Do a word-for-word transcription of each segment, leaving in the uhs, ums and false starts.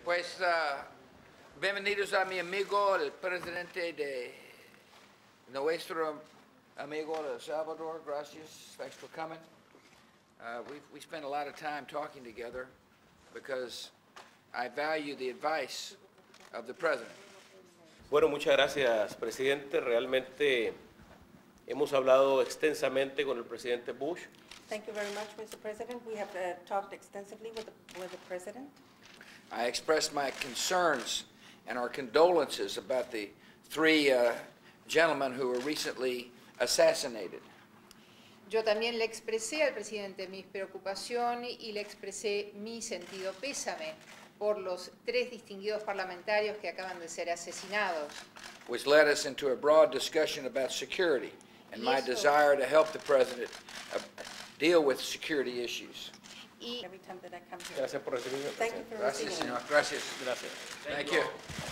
Pues uh, bienvenidos a mi amigo, el presidente de nuestro amigo El Salvador. Gracias. Thanks for coming. Uh, we we spent a lot of time talking together because I value the advice of the president. Bueno, muchas gracias, presidente. Realmente hemos hablado extensamente con el presidente Bush. Thank you very much, Mister President. We have uh, talked extensively with the, with the President. I expressed my concerns and our condolences about the three uh, gentlemen who were recently assassinated. Yo también le expresé al presidente mi preocupación y le expresé mi sentido pésame por los tres distinguidos parlamentarios que acaban de ser asesinados. Which led us into a broad discussion about security and my desire to help the president uh, deal with security issues. Y Every time that I come here. Gracias por recibirme, Thank you presidente. for Gracias, receiving señor. me. Gracias. Gracias. Thank you.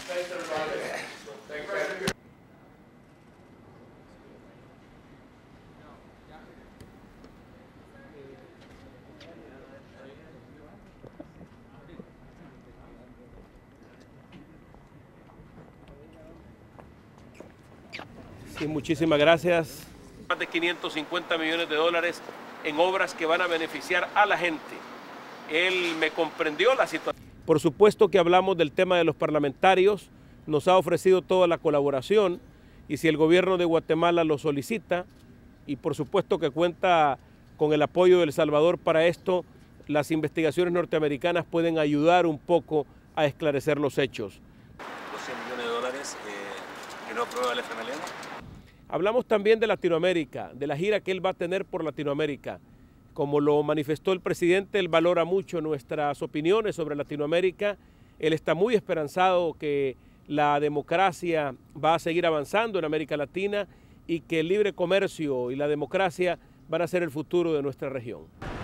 Sí, muchísimas gracias. Más de quinientos cincuenta millones de dólares en obras que van a beneficiar a la gente. Él me comprendió la situación. Por supuesto que hablamos del tema de los parlamentarios, nos ha ofrecido toda la colaboración y si el gobierno de Guatemala lo solicita, y por supuesto que cuenta con el apoyo de El Salvador para esto, las investigaciones norteamericanas pueden ayudar un poco a esclarecer los hechos. Los cien millones de dólares eh, que no aprueba el F M L N. Hablamos también de Latinoamérica, de la gira que él va a tener por Latinoamérica. Como lo manifestó el presidente, él valora mucho nuestras opiniones sobre Latinoamérica. Él está muy esperanzado que la democracia va a seguir avanzando en América Latina y que el libre comercio y la democracia van a ser el futuro de nuestra región.